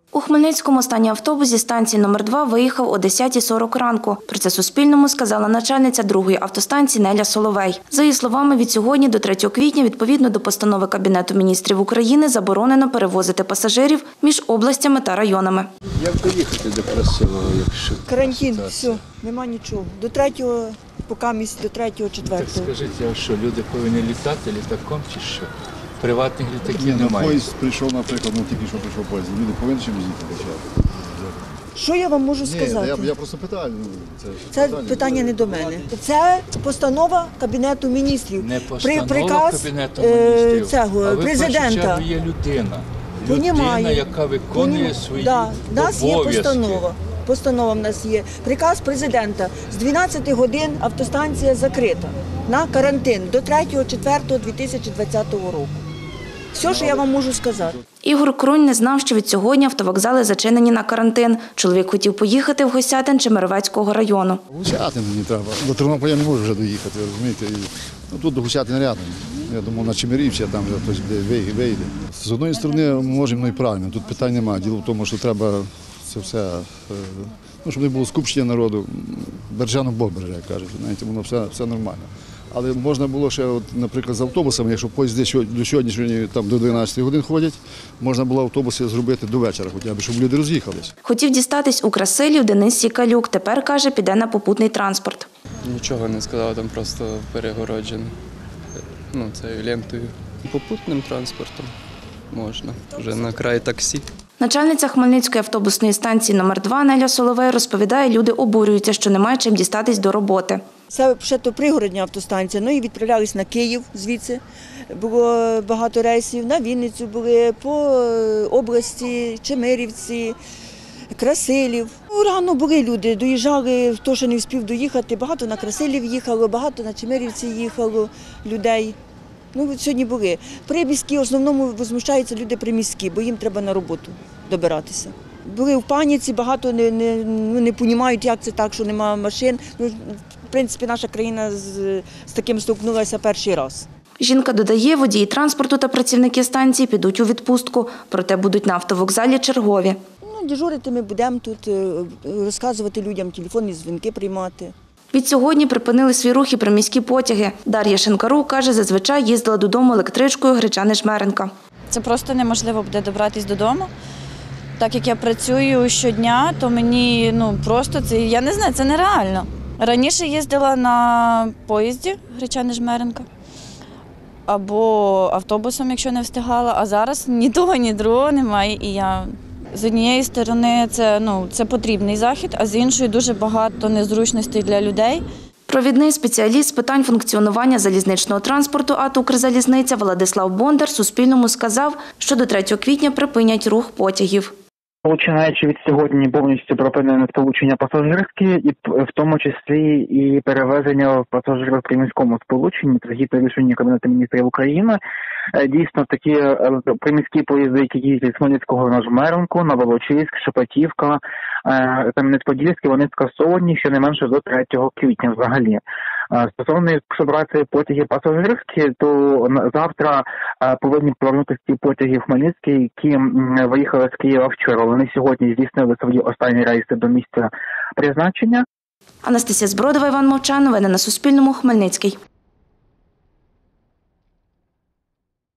У Хмельницькому останній автобус зі станції номер 2 виїхав о 10:40 ранку. Про це Суспільному сказала начальниця другої автостанції Неля Соловей. За її словами, від сьогодні до 3 квітня, відповідно до постанови Кабінету міністрів України, заборонено перевозити пасажирів між областями та районами. Як доїхати до Красилова, якщо Карантин, все, нема нічого. До 3-го, поки місяць, до 3-го, 4-го. Так скажіть, а що, люди повинні літати літаком чи що? Приватних літаків немає. Поїзд прийшов, наприклад, тільки що прийшов поїзд. Люди повинні чимось їздити. Що я вам можу сказати? Я просто питаю. Це питання не до мене. Це постанова Кабінету міністрів. Не постанова Кабінету міністрів, цього, а ви, президента. в першу чергу, є людина. Людина, яка виконує свої У нас є обов'язки. постанова. Постанова в нас є. Приказ президента. З 12 годин автостанція закрита на карантин до 3.04.2020 року. Все, що я вам можу сказати. Ігор Крунь не знав, що від сьогодні автовокзали зачинені на карантин. Чоловік хотів поїхати в Гусятин Чемеровецького району. Гусятин мені треба. До Тернополя не можу вже доїхати, розумієте. Тут до Гусятина рядом. Я думав, на Чемерівці, там вже хтось вийде. З однієї сторони, можемо, і правильно, тут питань немає. Діло в тому, що треба це все, щоб не було скупчення народу. Бережано Бог береже, як кажуть. Знаєте, воно все нормально. Але можна було ще, наприклад, з автобусами, якщо поїзди до сьогоднішньої там, до 12 годин ходять, можна було автобуси зробити до вечора, хоча б, щоб люди роз'їхались. Хотів дістатись у Красилів Денис Сікалюк. Тепер, каже, піде на попутний транспорт. Нічого не сказав, там просто перегороджено цією лентою. Попутним транспортом можна, вже на край таксі. Начальниця Хмельницької автобусної станції номер 2 Неля Соловей розповідає, люди обурюються, що немає чим дістатись до роботи. Це ще то пригородня автостанція, і відправлялись на Київ звідси. Було багато рейсів, на Вінницю були, по області, Чемерівці, Красилів. Рано були люди, доїжджали, хто ще не встиг доїхати, багато на Красилів їхало, багато на Чемерівці їхало людей. Сьогодні були. Приміські, в основному возмущаються люди приміські, бо їм треба на роботу добиратися. Були в паніці, багато не розуміють, як це так, що немає машин. В принципі, наша країна з таким стикнулася перший раз. Жінка додає, водії транспорту та працівники станції підуть у відпустку, проте будуть на автовокзалі чергові. Дежурити ми будемо тут, розказувати людям, телефонні дзвінки приймати. Від сьогодні припинили свій рух і приміські потяги. Дар'я Шинкарук каже, зазвичай їздила додому електричкою Гречани-Жмеренка. Це просто неможливо буде добратися додому. Так як я працюю щодня, то мені просто це, я не знаю, це нереально. Раніше їздила на поїзді Гречани-Жмеренка або автобусом, якщо не встигала, а зараз ні того, ні другого немає. І я з однієї сторони це потрібний захід, а з іншої дуже багато незручностей для людей. Провідний спеціаліст з питань функціонування залізничного транспорту АТ «Укрзалізниця» Владислав Бондар Суспільному сказав, що до 3 квітня припинять рух потягів. Починаючи від сьогодні повністю припинено сполучення пасажирські, і в тому числі і перевезення пасажирів в приміському сполученні, згідно рішення Кабінету міністрів України. Дійсно, такі приміські поїзди, які їздять з Хмельницького на Жмеренку, на Волочиськ, Шепетівка, Кам'янець-Подільський, вони скасовані щонайменше до 3 квітня взагалі. Стосовно, якщо брати потяги пасажирські, то завтра повинні повернутися ті потяги в Хмельницький, які виїхали з Києва вчора. Вони сьогодні здійснили свої останні рейси до місця призначення. Анастасія Збродова, Іван Мовчан. Новини на Суспільному. Хмельницький.